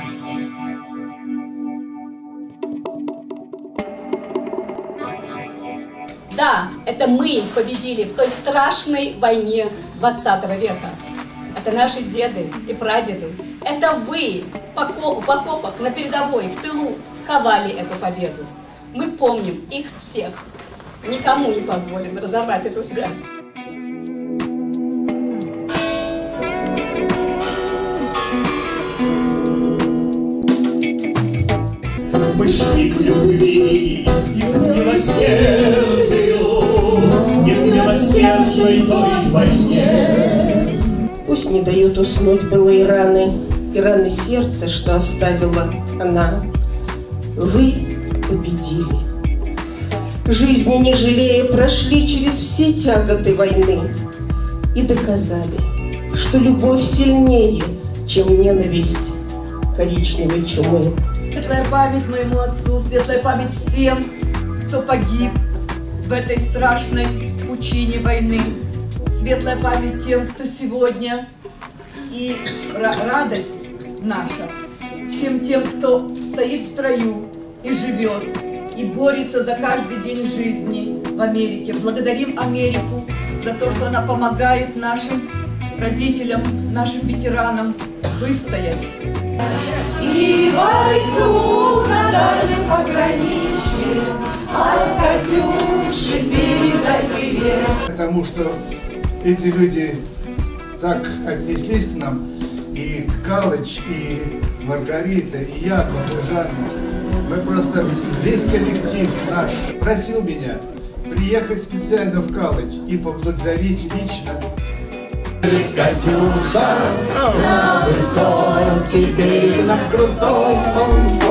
Да, это мы победили в той страшной войне 20 века. Это наши деды и прадеды. Это вы в окопах, на передовой, в тылу ковали эту победу. Мы помним их всех. Никому не позволим разорвать эту связь. Мышник любви и к милосердию, не к милосердной той войне. Пусть не дают уснуть былые раны и раны сердца, что оставила она. Вы победили. Жизни не жалея прошли через все тяготы войны и доказали, что любовь сильнее, чем ненависть коричневой чумы. Светлая память моему отцу, светлая память всем, кто погиб в этой страшной пучине войны. Светлая память тем, кто сегодня, и радость наша всем тем, кто стоит в строю и живет, и борется за каждый день жизни в Америке. Благодарим Америку за то, что она помогает нашим родителям, нашим ветеранам выстоять. И бойцу на дальнем пограничье от Катюши передай привет. Потому что эти люди так отнеслись к нам, и Калыч, и Маргарита, и Яков, и Жанна. Мы просто весь коллектив наш просил меня приехать специально в Калыч и поблагодарить лично. Катюша, на высокий берег, на крутой